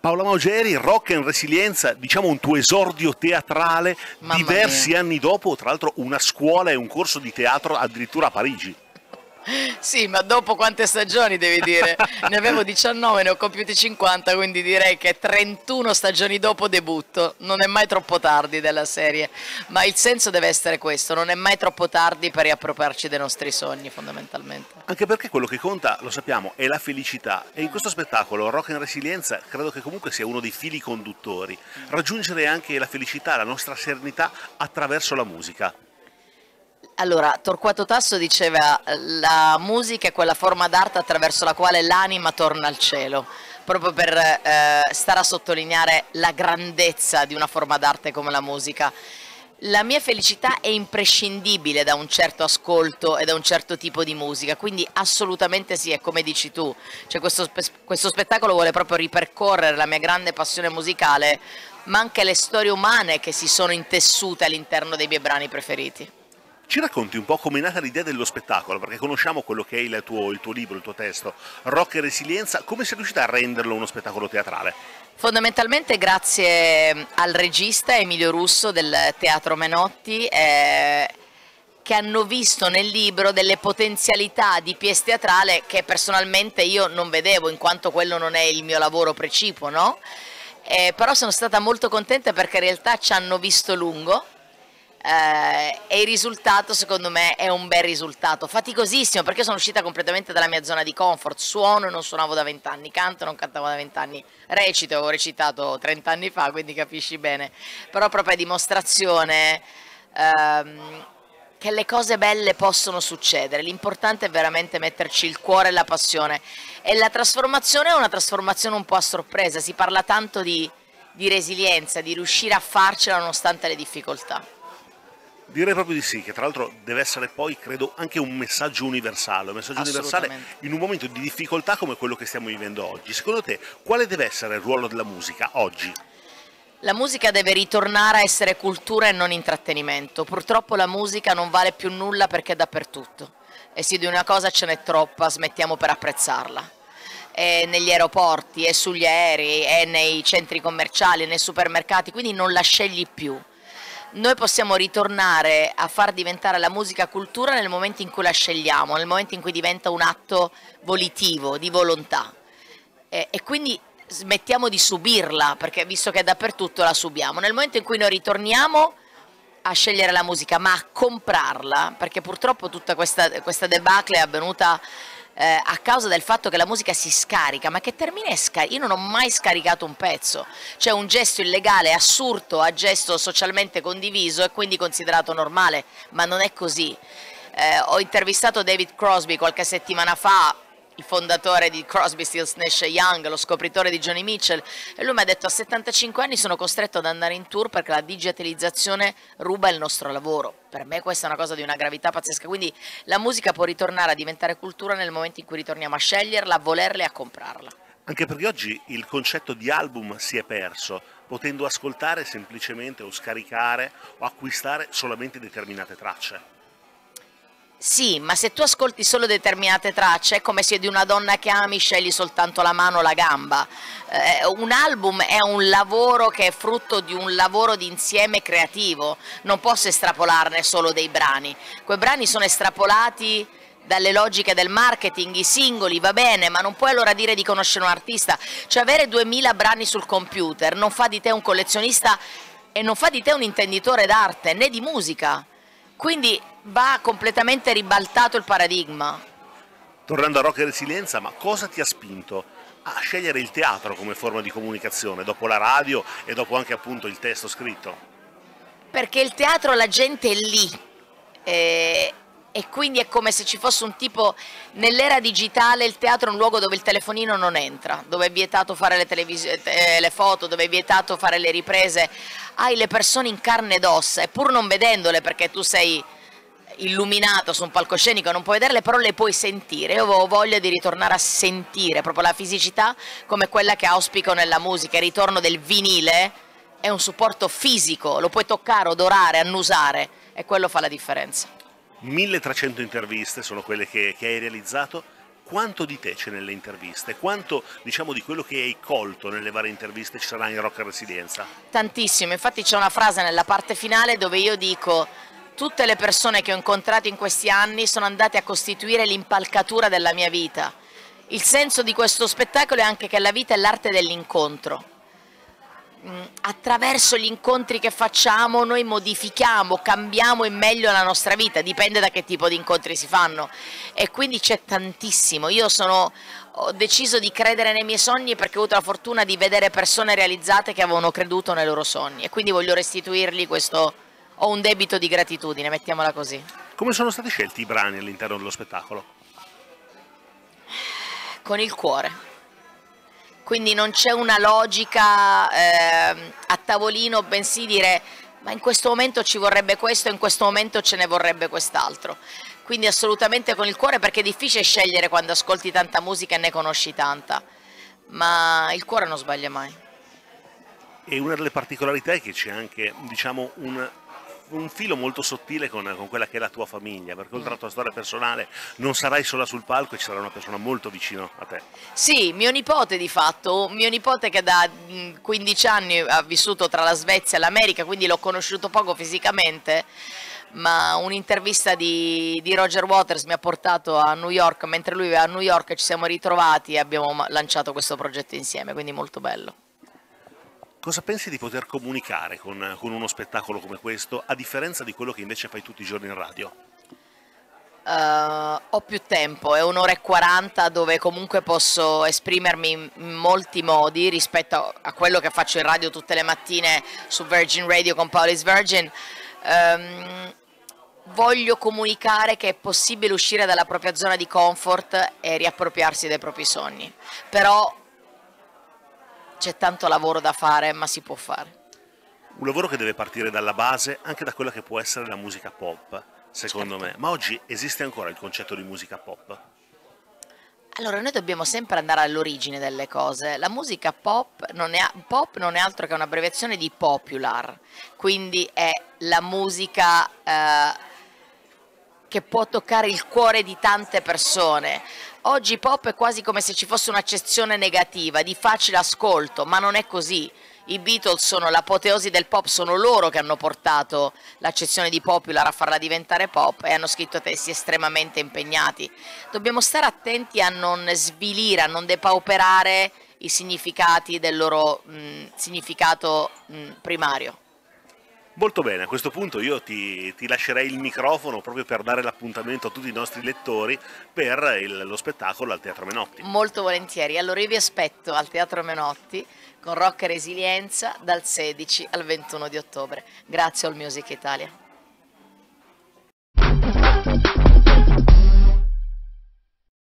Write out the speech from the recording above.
Paola Maugeri, Rock and Resilienza, diciamo un tuo esordio teatrale Mamma diversi mia. anni dopo, tra l'altro una scuola e un corso di teatro addirittura a Parigi. Sì, ma dopo quante stagioni devi dire? Ne avevo 19, ne ho compiuti 50, quindi direi che 31 stagioni dopo debutto. Non è mai troppo tardi della serie, ma il senso deve essere questo, non è mai troppo tardi per riappropriarci dei nostri sogni, fondamentalmente. Anche perché quello che conta, lo sappiamo, è la felicità e in questo spettacolo Rock and Resilienza credo che comunque sia uno dei fili conduttori, raggiungere anche la felicità, la nostra serenità attraverso la musica. Allora, Torquato Tasso diceva la musica è quella forma d'arte attraverso la quale l'anima torna al cielo, proprio per stare a sottolineare la grandezza di una forma d'arte come la musica. La mia felicità è imprescindibile da un certo ascolto e da un certo tipo di musica, quindi assolutamente sì, è come dici tu, cioè questo spettacolo vuole proprio ripercorrere la mia grande passione musicale, ma anche le storie umane che si sono intessute all'interno dei miei brani preferiti. Ci racconti un po' come è nata l'idea dello spettacolo, perché conosciamo quello che è il tuo libro, il tuo testo, Rock e Resilienza, come sei riuscita a renderlo uno spettacolo teatrale? Fondamentalmente grazie al regista Emilio Russo del Teatro Menotti, che hanno visto nel libro delle potenzialità di pièce teatrale che personalmente io non vedevo, in quanto quello non è il mio lavoro precipuo, no? Però sono stata molto contenta perché in realtà ci hanno visto lungo. E il risultato secondo me è un bel risultato, faticosissimo perché sono uscita completamente dalla mia zona di comfort, suono e non suonavo da 20 anni, canto e non cantavo da 20 anni, recito, avevo recitato 30 anni fa, quindi capisci bene, però proprio a dimostrazione che le cose belle possono succedere, l'importante è veramente metterci il cuore e la passione, e la trasformazione è una trasformazione un po' a sorpresa, si parla tanto di resilienza, di riuscire a farcela nonostante le difficoltà. Direi proprio di sì, che tra l'altro deve essere poi, credo, anche un messaggio universale Assolutamente. in un momento di difficoltà come quello che stiamo vivendo oggi. Secondo te, quale deve essere il ruolo della musica oggi? La musica deve ritornare a essere cultura e non intrattenimento. Purtroppo la musica non vale più nulla perché è dappertutto. E se di una cosa ce n'è troppa, smettiamo per apprezzarla. È negli aeroporti, è sugli aerei, è nei centri commerciali, nei supermercati, quindi non la scegli più. Noi possiamo ritornare a far diventare la musica cultura nel momento in cui la scegliamo, nel momento in cui diventa un atto volitivo, di volontà. E quindi smettiamo di subirla, perché visto che è dappertutto la subiamo. Nel momento in cui noi ritorniamo a scegliere la musica, ma a comprarla, perché purtroppo tutta questa debacle è avvenuta a causa del fatto che la musica si scarica, ma che termine è scaricare? Io non ho mai scaricato un pezzo, cioè un gesto illegale, assurdo, a gesto socialmente condiviso e quindi considerato normale, ma non è così. Ho intervistato David Crosby qualche settimana fa, il fondatore di Crosby, Stills, Nash Young, lo scopritore di Joni Mitchell, e lui mi ha detto: a 75 anni sono costretto ad andare in tour perché la digitalizzazione ruba il nostro lavoro. Per me questa è una cosa di una gravità pazzesca, quindi la musica può ritornare a diventare cultura nel momento in cui ritorniamo a sceglierla, a volerla e a comprarla. Anche perché oggi il concetto di album si è perso, potendo ascoltare semplicemente o scaricare o acquistare solamente determinate tracce. Sì, ma se tu ascolti solo determinate tracce è come se di una donna che ami scegli soltanto la mano o la gamba. Un album è un lavoro che è frutto di un lavoro di insieme creativo, non posso estrapolarne solo dei brani. Quei brani sono estrapolati dalle logiche del marketing, i singoli, va bene, ma non puoi allora dire di conoscere un artista. Cioè avere 2000 brani sul computer non fa di te un collezionista e non fa di te un intenditore d'arte né di musica. Quindi va completamente ribaltato il paradigma. Tornando a Rock e Resilienza, ma cosa ti ha spinto a scegliere il teatro come forma di comunicazione, dopo la radio e dopo anche appunto il testo scritto? Perché il teatro la gente è lì e quindi è come se ci fosse un tipo, nell'era digitale il teatro è un luogo dove il telefonino non entra, dove è vietato fare le foto, dove è vietato fare le riprese, hai le persone in carne ed ossa e pur non vedendole perché tu sei illuminato su un palcoscenico non puoi vederle, però le puoi sentire. Io avevo voglia di ritornare a sentire proprio la fisicità come quella che auspico nella musica. Il ritorno del vinile è un supporto fisico, lo puoi toccare, odorare, annusare e quello fa la differenza. 1300 interviste sono quelle che hai realizzato. quanto di te c'è nelle interviste? Quanto, diciamo, di quello che hai colto nelle varie interviste ci sarà in Rock e Resilienza? Tantissimo, infatti c'è una frase nella parte finale dove io dico: tutte le persone che ho incontrato in questi anni sono andate a costituire l'impalcatura della mia vita. Il senso di questo spettacolo è anche che la vita è l'arte dell'incontro. Attraverso gli incontri che facciamo noi modifichiamo, cambiamo in meglio la nostra vita, dipende da che tipo di incontri si fanno, e quindi c'è tantissimo. Ho deciso di credere nei miei sogni perché ho avuto la fortuna di vedere persone realizzate che avevano creduto nei loro sogni, e quindi voglio restituirgli questo, ho un debito di gratitudine, mettiamola così. Come sono stati scelti i brani all'interno dello spettacolo? Con il cuore. Quindi non c'è una logica a tavolino, bensì dire: ma in questo momento ci vorrebbe questo, in questo momento ce ne vorrebbe quest'altro. Quindi assolutamente con il cuore, perché è difficile scegliere quando ascolti tanta musica e ne conosci tanta, ma il cuore non sbaglia mai. E una delle particolarità è che c'è anche, diciamo, un filo molto sottile con quella che è la tua famiglia, perché oltre alla tua storia personale non sarai sola sul palco e ci sarà una persona molto vicino a te. Sì, mio nipote di fatto, mio nipote che da 15 anni ha vissuto tra la Svezia e l'America, quindi l'ho conosciuto poco fisicamente, ma un'intervista di Roger Waters mi ha portato a New York, mentre lui era a New York ci siamo ritrovati e abbiamo lanciato questo progetto insieme, quindi molto bello. Cosa pensi di poter comunicare con uno spettacolo come questo, a differenza di quello che invece fai tutti i giorni in radio? Ho più tempo, è un'ora e 40 dove comunque posso esprimermi in molti modi rispetto a quello che faccio in radio tutte le mattine su Virgin Radio con Paul is Virgin. Voglio comunicare che è possibile uscire dalla propria zona di comfort e riappropriarsi dei propri sogni, però c'è tanto lavoro da fare, ma si può fare. Un lavoro che deve partire dalla base, anche da quella che può essere la musica pop, secondo me. Ma oggi esiste ancora il concetto di musica pop? Allora, noi dobbiamo sempre andare all'origine delle cose. La musica pop non è altro che un'abbreviazione di popular, quindi è la musica che può toccare il cuore di tante persone. Oggi pop è quasi come se ci fosse un'accezione negativa, di facile ascolto, ma non è così. I Beatles sono l'apoteosi del pop, sono loro che hanno portato l'accezione di popular a farla diventare pop e hanno scritto testi estremamente impegnati. Dobbiamo stare attenti a non svilire, a non depauperare i significati del loro significato primario. Molto bene, a questo punto io ti lascerei il microfono proprio per dare l'appuntamento a tutti i nostri lettori per lo spettacolo al Teatro Menotti. Molto volentieri, allora io vi aspetto al Teatro Menotti con Rock e Resilienza dal 16 al 21 di ottobre. Grazie All Music Italia.